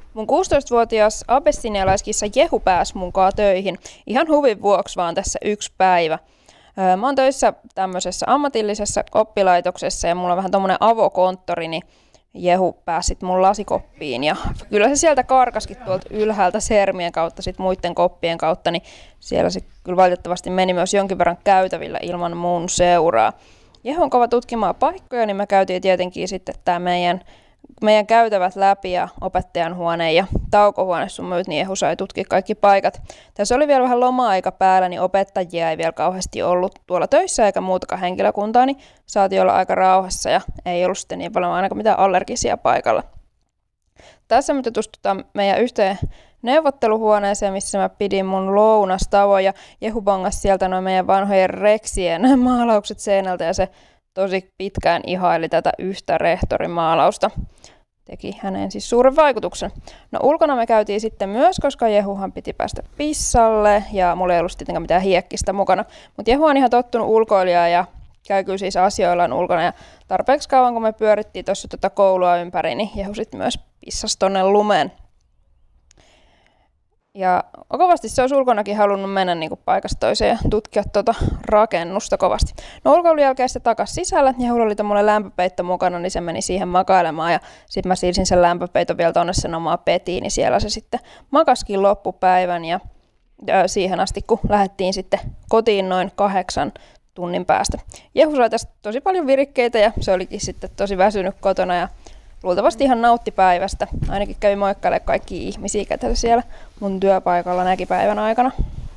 Mun 16-vuotias abessinialaiskissa Jehu pääsi mukaan töihin ihan huvin vuoksi vaan tässä yksi päivä. Mä oon töissä tämmöisessä ammatillisessa oppilaitoksessa ja mulla on vähän tommonen avokonttori, niin Jehu pääsi sit mun lasikoppiin ja kyllä se sieltä karkaskin tuolta ylhäältä sermien kautta sit muiden koppien kautta, niin siellä se kyllä valitettavasti meni myös jonkin verran käytävillä ilman mun seuraa. Jehu on kova tutkimaan paikkoja, niin me käytiin tietenkin sitten tää meidän käytävät läpi ja opettajan huone ja taukohuone sun myöt, niin Jehu sai tutkia kaikki paikat. Tässä oli vielä vähän loma-aika päällä, niin opettajia ei vielä kauheasti ollut tuolla töissä eikä muutakaan henkilökuntaa, niin saatiin olla aika rauhassa ja ei ollut sitten niin paljon ainakaan mitään allergisia paikalla. Tässä me tutustutaan meidän yhteen neuvotteluhuoneeseen, missä mä pidin mun lounastauon ja Jehu bongasi sieltä noin meidän vanhojen reksien maalaukset seinältä ja se tosi pitkään ihaili tätä yhtä rehtorimaalausta. Teki häneen siis suuren vaikutuksen. No ulkona me käytiin sitten myös, koska Jehuhan piti päästä pissalle ja mulla ei ollut tietenkään mitään hiekkistä mukana. Mutta Jehu on ihan tottunut ulkoilijaa ja käy kyllä siis asioillaan ulkona. Ja tarpeeksi kauan kun me pyörittiin tuossa koulua ympäri, niin Jehu sitten myös pissasi tonne lumeen. Ja kovasti se olisi ulkonakin halunnut mennä niin kuin paikasta toiseen ja tutkia tuota rakennusta kovasti. No ulkoilun jälkeen se takaisin sisälle ja Jehulla oli tommoinen lämpöpeitto mukana, niin se meni siihen makailemaan. Ja sitten mä siirsin sen lämpöpeiton vielä tonne sen omaan petiin, niin siellä se sitten makaskin loppupäivän. Ja siihen asti, kun lähdettiin sitten kotiin noin 8 tunnin päästä. Jehu sai tästä tosi paljon virikkeitä ja se olikin sitten tosi väsynyt kotona ja luultavasti ihan nautti päivästä. Ainakin kävi moikkailemaan kaikkia ihmisiä, ketä siellä mun työpaikalla näki päivän aikana.